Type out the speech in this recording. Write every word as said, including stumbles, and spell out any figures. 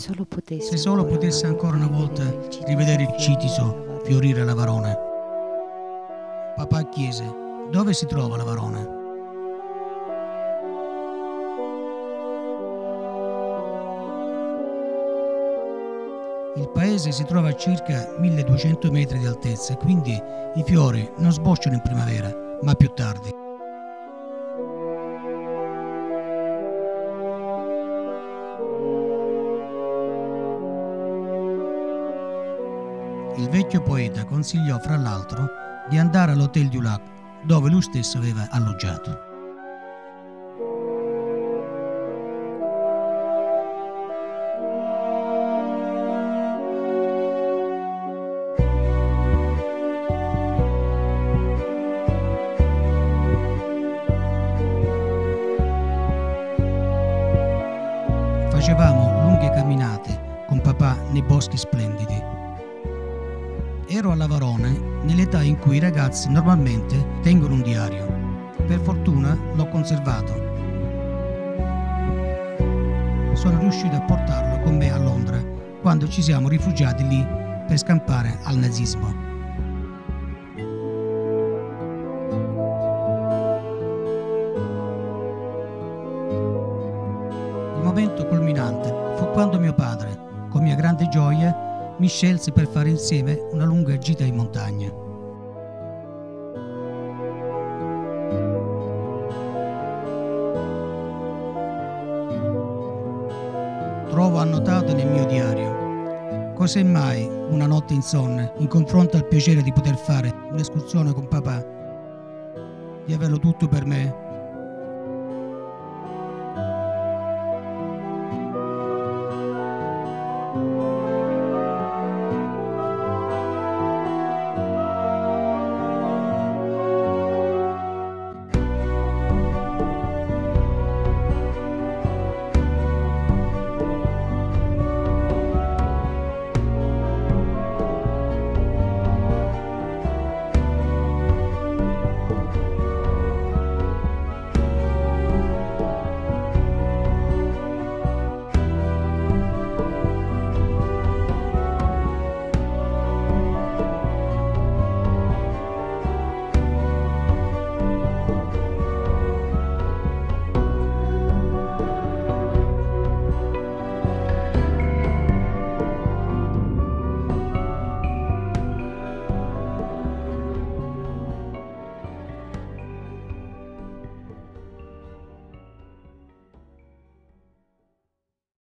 solo potessi Se solo potesse ancora una volta rivedere il Citiso fiorire a Lavarone. Papà chiese: dove si trova Lavarone? Il paese si trova a circa milleduecento metri di altezza e quindi i fiori non sbocciano in primavera, ma più tardi. Il vecchio poeta consigliò fra l'altro di andare all'Hotel du Lac, dove lui stesso aveva alloggiato. Facevamo lunghe camminate con papà nei boschi splendidi. Ero a Lavarone nell'età in cui i ragazzi normalmente tengono un diario. Per fortuna l'ho conservato. Sono riuscito a portarlo con me a Londra quando ci siamo rifugiati lì per scampare al nazismo. Il momento culminante fu quando mio padre, con mia grande gioia, mi scelse per fare insieme una lunga gita in montagna. Trovo annotato nel mio diario: cos'è mai una notte insonne in confronto al piacere di poter fare un'escursione con papà, di averlo tutto per me